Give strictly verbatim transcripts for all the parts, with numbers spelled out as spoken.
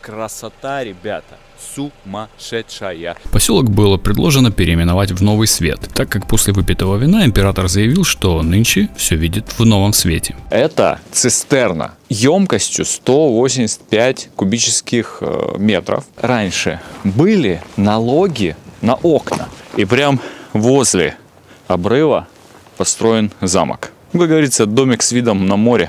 красота, ребята, сумасшедшая. Поселок было предложено переименовать в Новый Свет, так как после выпитого вина император заявил, что нынче все видит в новом свете. Это цистерна емкостью сто восемьдесят пять кубических метров. Раньше были налоги на окна, и прям возле обрыва построен замок. Как говорится, домик с видом на море.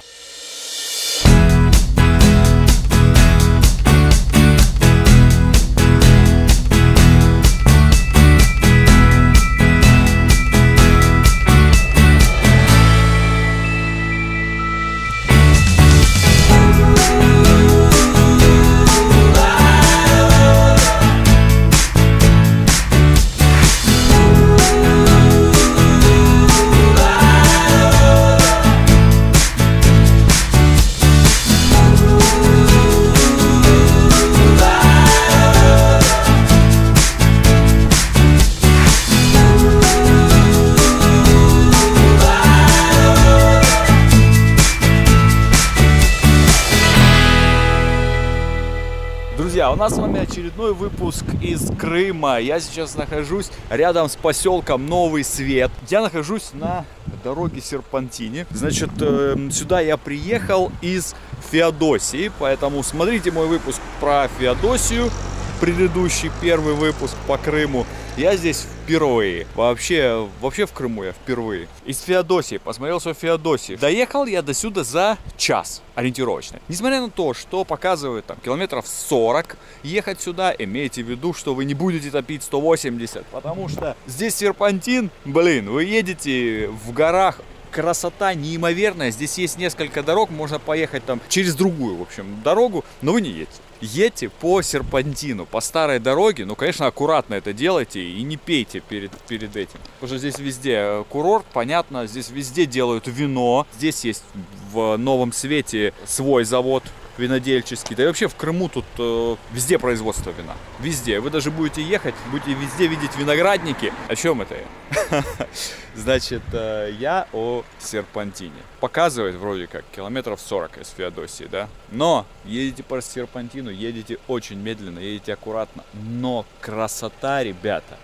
Друзья, у нас с вами очередной выпуск из Крыма. Я сейчас нахожусь рядом с поселком Новый Свет. Я нахожусь на дороге Серпантине. Значит, сюда я приехал из Феодосии, поэтому смотрите мой выпуск про Феодосию. Предыдущий первый выпуск по Крыму. Я здесь впервые. Вообще, вообще в Крыму я впервые. Из Феодосии. Посмотрел все в Феодосии. Доехал я до сюда за час ориентировочно. Несмотря на то, что показывают там километров сорок ехать сюда, имейте в виду, что вы не будете топить сто восемьдесят. Потому что здесь серпантин, блин, вы едете в горах. Красота неимоверная. Здесь есть несколько дорог. Можно поехать там через другую, в общем, дорогу. Но вы не едете. Едьте по серпантину, по старой дороге. Ну, конечно, аккуратно это делайте и не пейте перед, перед этим. Потому что здесь везде курорт, понятно. Здесь везде делают вино. Здесь есть в Новом Свете свой завод винодельческий. Да и вообще в Крыму тут э, везде производство вина. Везде. Вы даже будете ехать, будете везде видеть виноградники. О чем это я? Значит, э, я о серпантине. Показывает вроде как километров сорок из Феодосии, да? Но едете по серпантину, едете очень медленно, едете аккуратно. Но красота, ребята,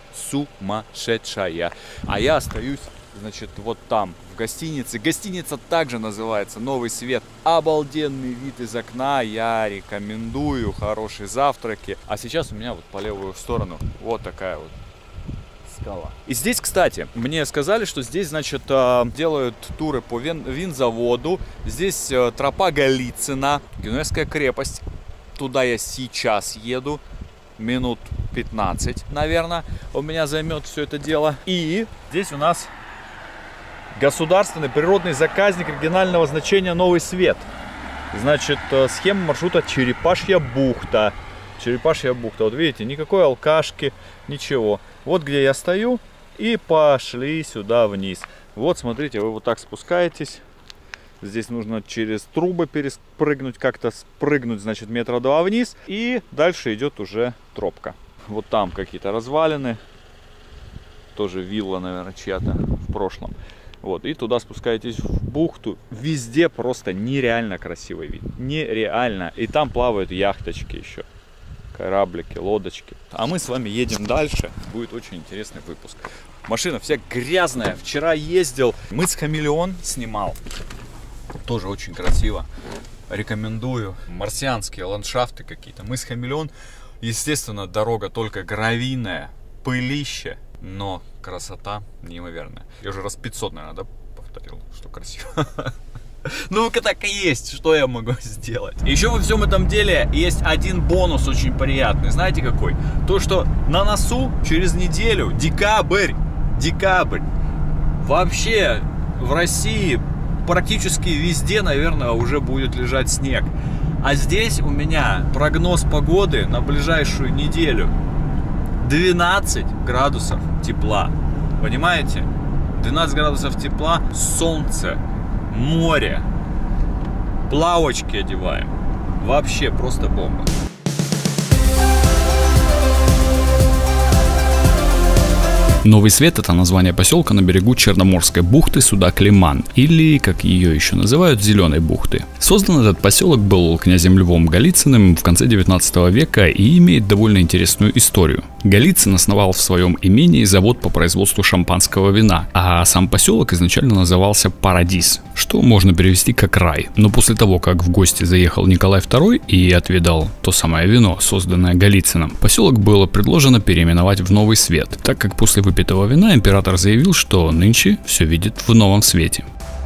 сумасшедшая. А я остаюсь, значит, вот там, в гостинице. Гостиница также называется Новый Свет. Обалденный вид из окна. Я рекомендую. Хорошие завтраки. А сейчас у меня вот по левую сторону вот такая вот скала. И здесь, кстати, мне сказали, что здесь, значит, делают туры по вин винзаводу. Здесь тропа Голицына, Генуэзская крепость. Туда я сейчас еду. Минут пятнадцать, наверное, у меня займет все это дело. И здесь у нас государственный природный заказник регионального значения Новый Свет. Значит, схема маршрута Черепашья бухта. Черепашья бухта. Вот видите, никакой алкашки, ничего. Вот где я стою. И пошли сюда вниз. Вот, смотрите, вы вот так спускаетесь. Здесь нужно через трубы перепрыгнуть, как-то спрыгнуть, значит, метра два вниз. И дальше идет уже тропка. Вот там какие-то развалины. Тоже вилла, наверное, чья-то в прошлом. Вот, и туда спускаетесь в бухту. Везде просто нереально красивый вид. Нереально. И там плавают яхточки еще. Кораблики, лодочки. А мы с вами едем дальше. Будет очень интересный выпуск. Машина вся грязная. Вчера ездил. Мыс Хамелеон снимал. Тоже очень красиво. Рекомендую. Марсианские ландшафты какие-то. Мыс Хамелеон. Естественно, дорога только гравийная. Пылище. Но красота неимоверная. Я уже раз пятьсот, наверное, да, повторил, что красиво. Ну-ка так и есть, что я могу сделать. Еще во всем этом деле есть один бонус очень приятный. Знаете какой? То, что на носу через неделю, декабрь, декабрь. Вообще в России практически везде, наверное, уже будет лежать снег. А здесь у меня прогноз погоды на ближайшую неделю. двенадцать градусов тепла. Понимаете? двенадцать градусов тепла, солнце, море. Плавочки одеваем. Вообще просто бомба. Новый Свет – это название поселка на берегу Черноморской бухты Судак-Лиман, или, как ее еще называют, Зеленой бухты. Создан этот поселок был князем Львом Голицыным в конце девятнадцатого века и имеет довольно интересную историю. Голицын основал в своем имении завод по производству шампанского вина, а сам поселок изначально назывался Парадис, что можно перевести как рай. Но после того, как в гости заехал Николай второй и отведал то самое вино, созданное Голицыным, поселок было предложено переименовать в Новый Свет, так как после выпитого вина император заявил, что нынче все видит в новом свете.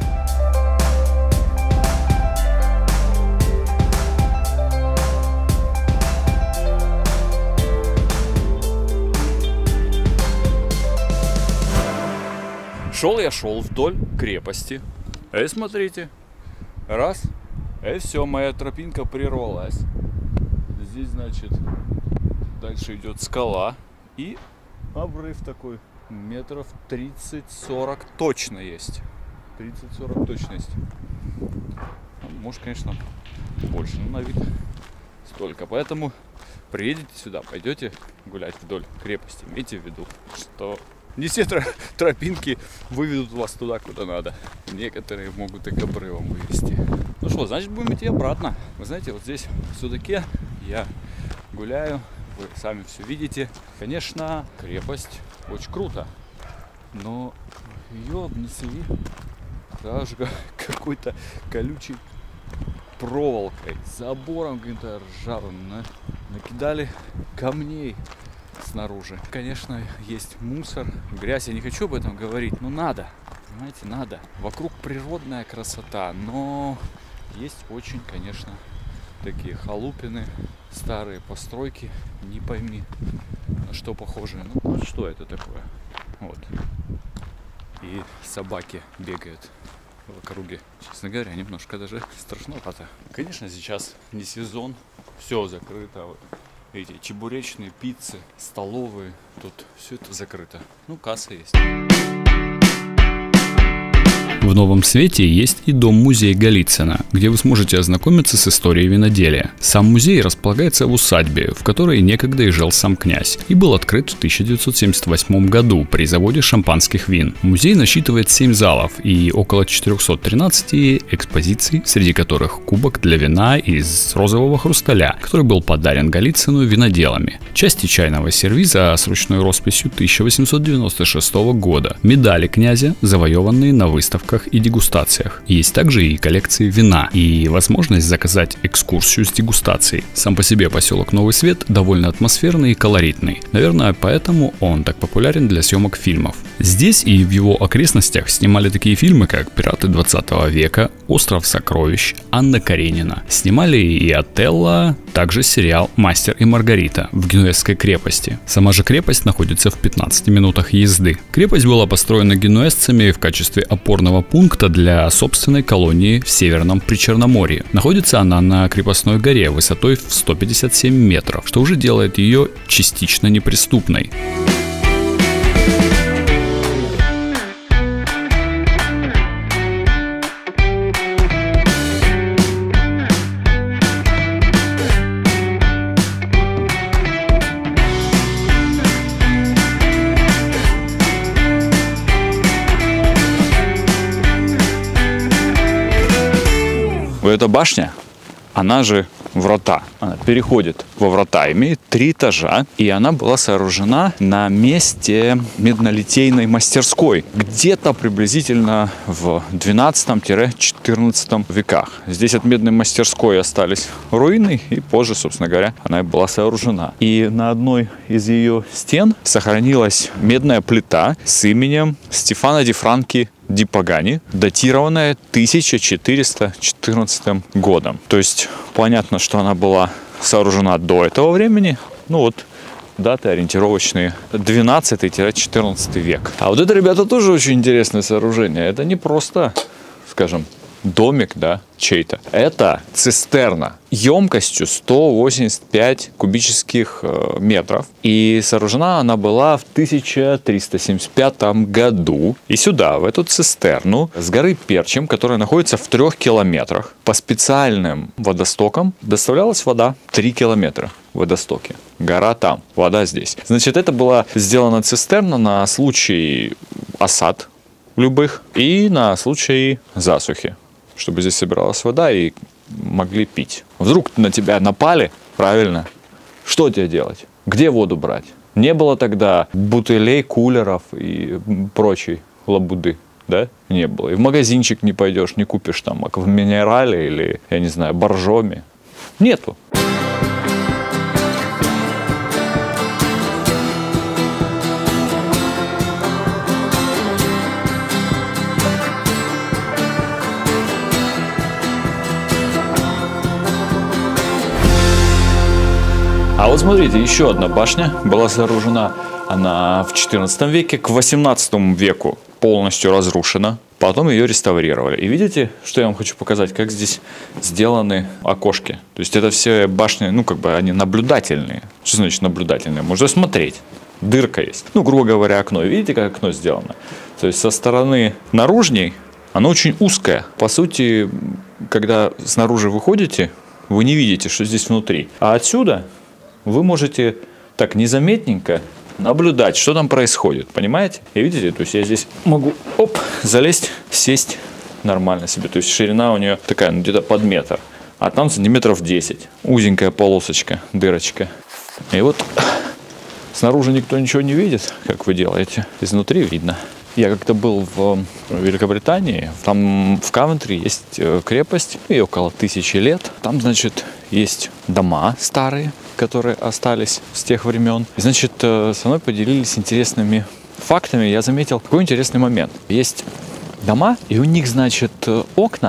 Шел я шел вдоль крепости. Эй, смотрите. Раз. И все, моя тропинка прервалась. Здесь, значит, дальше идет скала. И обрыв такой. Метров тридцать-сорок точно есть. тридцать-сорок точно есть. Может, конечно, больше. Но на вид столько. Поэтому приедете сюда, пойдете гулять вдоль крепости. Имейте в виду, что не все тропинки выведут вас туда, куда надо. Некоторые могут и к обрывам вывести. Ну что, значит, будем идти обратно. Вы знаете, вот здесь, в Судаке, я гуляю. Вы сами все видите. Конечно, крепость очень круто. Но ее обнесли даже какой-то колючей проволокой, забором каким-то ржавым. Накидали камней снаружи. Конечно, есть мусор, грязь. Я не хочу об этом говорить, но надо. Понимаете, надо. Вокруг природная красота, но есть очень, конечно, такие халупины, старые постройки, не пойми, на что похожие. Ну, вот что это такое? Вот. И собаки бегают в округе. Честно говоря, немножко даже страшновато. Конечно, сейчас не сезон, все закрыто. Эти чебуречные, пиццы, столовые, тут все это закрыто. Ну, касса есть. В Новом Свете есть и дом-музей Голицына, где вы сможете ознакомиться с историей виноделия. Сам музей располагается в усадьбе, в которой некогда и жил сам князь, и был открыт в тысяча девятьсот семьдесят восьмом году при заводе шампанских вин. Музей насчитывает семь залов и около четырехсот тринадцати экспозиций, среди которых кубок для вина из розового хрусталя, который был подарен Голицыну виноделами, части чайного сервиза с ручной росписью тысяча восемьсот девяносто шестого года, медали князя, завоеванные на выставках и дегустациях. Есть также и коллекции вина и возможность заказать экскурсию с дегустацией. Сам по себе поселок Новый Свет довольно атмосферный и колоритный. Наверное, поэтому он так популярен для съемок фильмов. Здесь и в его окрестностях снимали такие фильмы, как «Пираты двадцатого века», «Остров сокровищ», «Анна Каренина». Снимали и «Отелло», также сериал «Мастер и Маргарита» в Генуэзской крепости. Сама же крепость находится в пятнадцати минутах езды. Крепость была построена генуэзцами в качестве опорного пункта для собственной колонии в Северном Причерноморье. Находится она на крепостной горе высотой в сто пятьдесят семь метров, что уже делает ее частично неприступной. Эта башня, она же врата, она переходит во врата, имеет три этажа, и она была сооружена на месте меднолитейной мастерской, где-то приблизительно в двенадцатом-четырнадцатом веках. Здесь от медной мастерской остались руины, и позже, собственно говоря, она была сооружена. И на одной из ее стен сохранилась медная плита с именем Стефано ди Франки ди Пагани, датированная тысяча четыреста четырнадцатым годом. То есть понятно, что она была сооружена до этого времени. Ну вот даты ориентировочные двенадцатый-четырнадцатый век. А вот это, ребята, тоже очень интересное сооружение. Это не просто, скажем, домик, да, чей-то. Это цистерна емкостью сто восемьдесят пять кубических э, метров. И сооружена она была в тысяча триста семьдесят пятом году. И сюда, в эту цистерну с горы Перчим, которая находится в трех километрах, по специальным водостокам доставлялась вода. Три километра водостоки. Гора там, вода здесь. Значит, это была сделана цистерна на случай осад любых и на случай засухи, чтобы здесь собиралась вода и могли пить. Вдруг на тебя напали, правильно? Что тебе делать? Где воду брать? Не было тогда бутылей, кулеров и прочей лабуды, да? Не было. И в магазинчик не пойдешь, не купишь там в минерале или, я не знаю, боржоми. Нету. А вот смотрите, еще одна башня была сооружена, она в четырнадцатом веке, к восемнадцатому веку полностью разрушена. Потом ее реставрировали. И видите, что я вам хочу показать, как здесь сделаны окошки. То есть это все башни, ну как бы они наблюдательные. Что значит наблюдательные? Можно смотреть. Дырка есть. Ну, грубо говоря, окно. Видите, как окно сделано? То есть со стороны наружней оно очень узкое. По сути, когда снаружи выходите, вы не видите, что здесь внутри. А отсюда вы можете так незаметненько наблюдать, что там происходит, понимаете? И видите, то есть я здесь могу, оп, залезть, сесть нормально себе. То есть ширина у нее такая, ну, где-то под метр, а там сантиметров десять. Узенькая полосочка, дырочка. И вот снаружи никто ничего не видит, как вы делаете. Изнутри видно. Я как-то был в Великобритании, там в Кавентри есть крепость, ей около тысячи лет. Там, значит, есть дома старые, которые остались с тех времен. И, значит, со мной поделились интересными фактами. Я заметил такой интересный момент. Есть дома, и у них, значит, окна,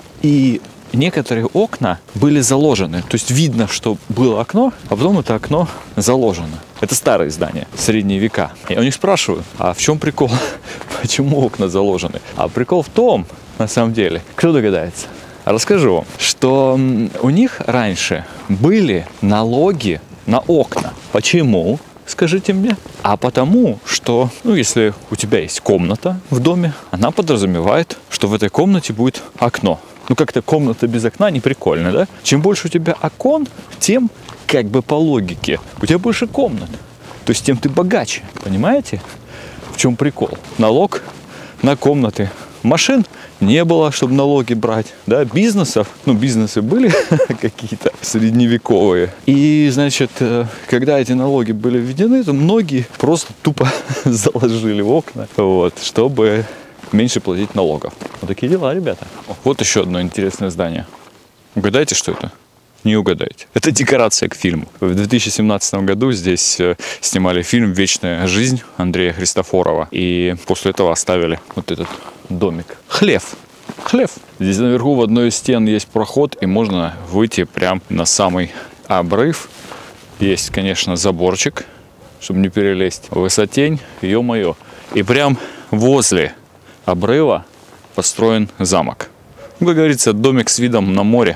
и некоторые окна были заложены. То есть видно, что было окно, а потом это окно заложено. Это старые здания, средние века. Я у них спрашиваю, а в чем прикол? Почему окна заложены? А прикол в том, на самом деле, кто догадается? Расскажу вам, что у них раньше были налоги на окна. Почему? Скажите мне. А потому, что, ну, если у тебя есть комната в доме, она подразумевает, что в этой комнате будет окно. Ну, как-то комната без окна не прикольно, да? Чем больше у тебя окон, тем, как бы по логике, у тебя больше комнат. То есть, тем ты богаче. Понимаете? В чем прикол? Налог на комнаты. Машин не было, чтобы налоги брать, да, бизнесов, ну, бизнесы были какие-то средневековые. И, значит, когда эти налоги были введены, то многие просто тупо заложили в окна, вот, чтобы меньше платить налогов. Вот такие дела, ребята. Вот еще одно интересное здание. Угадайте, что это? Не угадаете. Это декорация к фильму. В две тысячи семнадцатом году здесь снимали фильм «Вечная жизнь» Андрея Христофорова. И после этого оставили вот этот домик. Хлев. Хлев. Здесь наверху в одной из стен есть проход, и можно выйти прям на самый обрыв. Есть, конечно, заборчик, чтобы не перелезть. Высотень, ё-моё. И прям возле обрыва построен замок. Как говорится, домик с видом на море.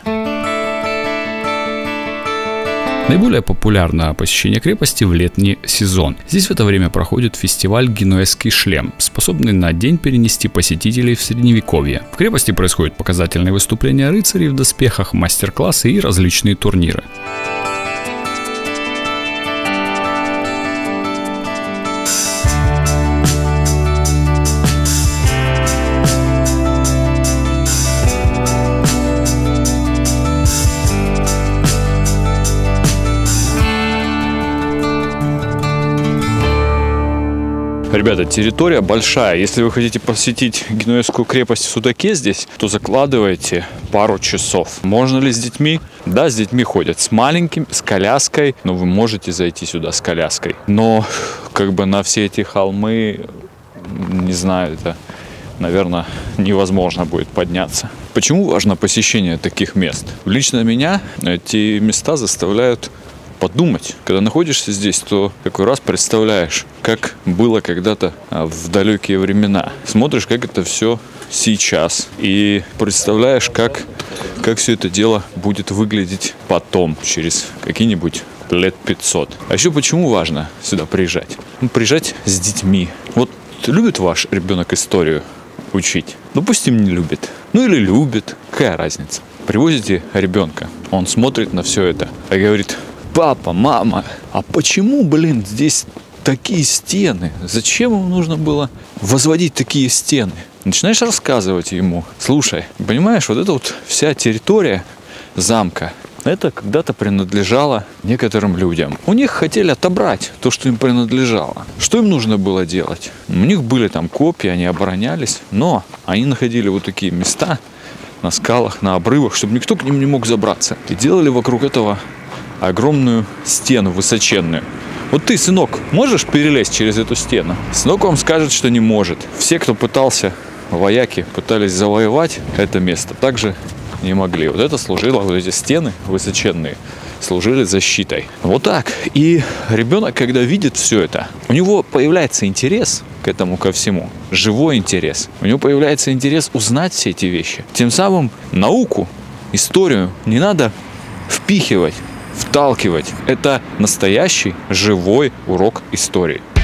Наиболее популярно посещение крепости в летний сезон. Здесь в это время проходит фестиваль «Генуэзский шлем», способный на день перенести посетителей в средневековье. В крепости происходят показательные выступления рыцарей в доспехах, мастер-классы и различные турниры. Ребята, территория большая. Если вы хотите посетить Генуэзскую крепость в Судаке здесь, то закладывайте пару часов. Можно ли с детьми? Да, с детьми ходят. С маленьким, с коляской. Но вы можете зайти сюда с коляской. Но как бы на все эти холмы, не знаю, это, наверное, невозможно будет подняться. Почему важно посещение таких мест? Лично меня эти места заставляют подумать. Когда находишься здесь, то какой раз представляешь, как было когда-то в далекие времена. Смотришь, как это все сейчас и представляешь, как, как все это дело будет выглядеть потом, через какие-нибудь лет пятьсот. А еще почему важно сюда приезжать? Ну, приезжать с детьми. Вот любит ваш ребенок историю учить? Допустим, не любит. Ну или любит. Какая разница? Привозите ребенка, он смотрит на все это и говорит: папа, мама, а почему, блин, здесь такие стены? Зачем ему нужно было возводить такие стены? Начинаешь рассказывать ему: слушай, понимаешь, вот эта вот вся территория замка, это когда-то принадлежало некоторым людям. У них хотели отобрать то, что им принадлежало. Что им нужно было делать? У них были там копья, они оборонялись, но они находили вот такие места на скалах, на обрывах, чтобы никто к ним не мог забраться. И делали вокруг этого огромную стену высоченную. Вот ты, сынок, можешь перелезть через эту стену? Сынок вам скажет, что не может. Все, кто пытался, вояки, пытались завоевать это место, также не могли. Вот это служило, вот эти стены высоченные служили защитой. Вот так. И ребенок, когда видит все это, у него появляется интерес к этому, ко всему. Живой интерес. У него появляется интерес узнать все эти вещи. Тем самым науку, историю не надо впихивать, вталкивать. Это настоящий живой урок истории.